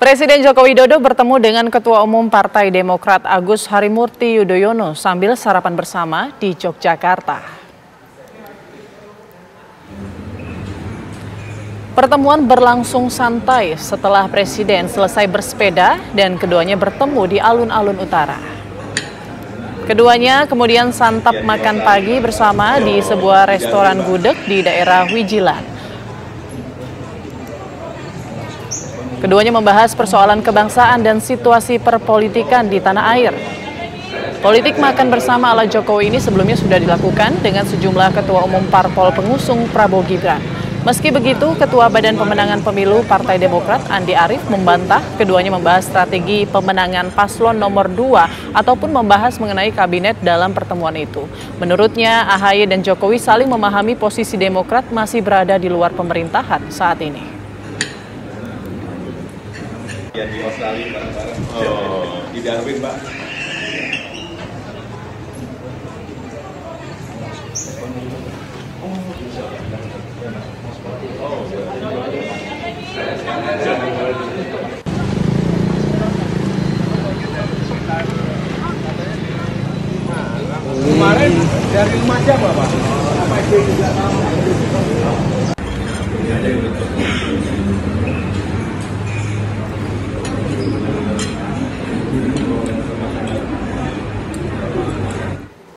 Presiden Joko Widodo bertemu dengan Ketua Umum Partai Demokrat Agus Harimurti Yudhoyono sambil sarapan bersama di Yogyakarta. Pertemuan berlangsung santai setelah Presiden selesai bersepeda dan keduanya bertemu di alun-alun utara. Keduanya kemudian santap makan pagi bersama di sebuah restoran gudeg di daerah Wijilan. Keduanya membahas persoalan kebangsaan dan situasi perpolitikan di tanah air. Politik makan bersama ala Jokowi ini sebelumnya sudah dilakukan dengan sejumlah ketua umum parpol pengusung Prabowo Gibran. Meski begitu, Ketua Badan Pemenangan Pemilu Partai Demokrat Andi Arief membantah keduanya membahas strategi pemenangan paslon nomor 2 ataupun membahas mengenai kabinet dalam pertemuan itu. Menurutnya, AHY dan Jokowi saling memahami posisi Demokrat masih berada di luar pemerintahan saat ini. Ya di Australia bareng-bareng. Di Darwin, Pak. Kemarin dari 5 jam, Pak. Apa itu juga